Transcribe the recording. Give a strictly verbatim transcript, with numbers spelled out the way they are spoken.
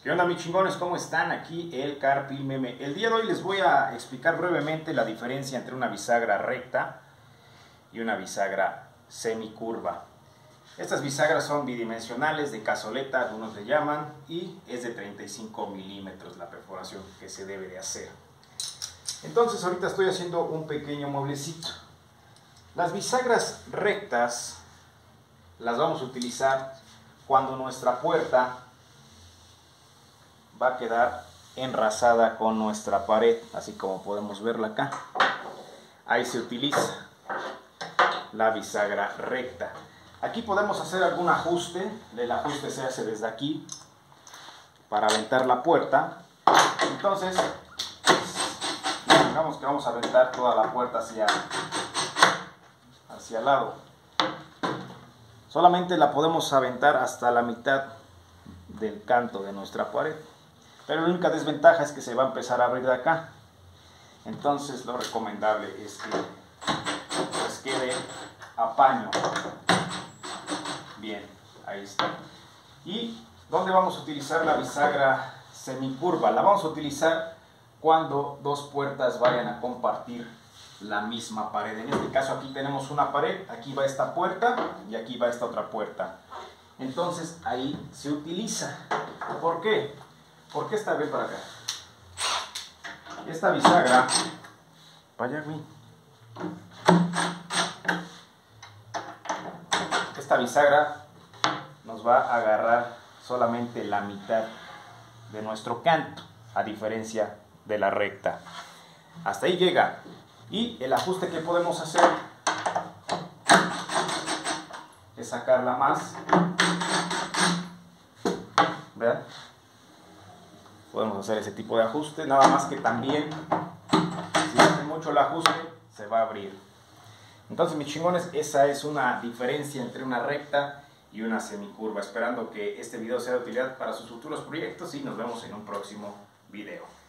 ¿Qué onda, mis chingones? ¿Cómo están? Aquí el Carpil Meme. El día de hoy les voy a explicar brevemente la diferencia entre una bisagra recta y una bisagra semicurva. Estas bisagras son bidimensionales, de cazoleta, algunos le llaman, y es de treinta y cinco milímetros la perforación que se debe de hacer. Entonces ahorita estoy haciendo un pequeño mueblecito. Las bisagras rectas las vamos a utilizar cuando nuestra puerta va a quedar enrazada con nuestra pared, así como podemos verla acá. Ahí se utiliza la bisagra recta. Aquí podemos hacer algún ajuste. El ajuste se hace desde aquí para aventar la puerta. Entonces, digamos que vamos a aventar toda la puerta hacia, hacia el lado. Solamente la podemos aventar hasta la mitad del canto de nuestra pared. Pero la única desventaja es que se va a empezar a abrir de acá. Entonces lo recomendable es que pues quede a paño. Bien, ahí está. ¿Y dónde vamos a utilizar la bisagra semicurva? La vamos a utilizar cuando dos puertas vayan a compartir la misma pared. En este caso aquí tenemos una pared, aquí va esta puerta y aquí va esta otra puerta. Entonces ahí se utiliza. ¿Por qué? ¿Por qué esta vez para acá? Esta bisagra, vaya güey. Esta bisagra nos va a agarrar solamente la mitad de nuestro canto, a diferencia de la recta. Hasta ahí llega. Y el ajuste que podemos hacer es sacarla más. ¿Vean? Podemos hacer ese tipo de ajuste, nada más que también, si hace mucho el ajuste, se va a abrir. Entonces, mis chingones, esa es una diferencia entre una recta y una semicurva. Esperando que este video sea de utilidad para sus futuros proyectos y nos vemos en un próximo video.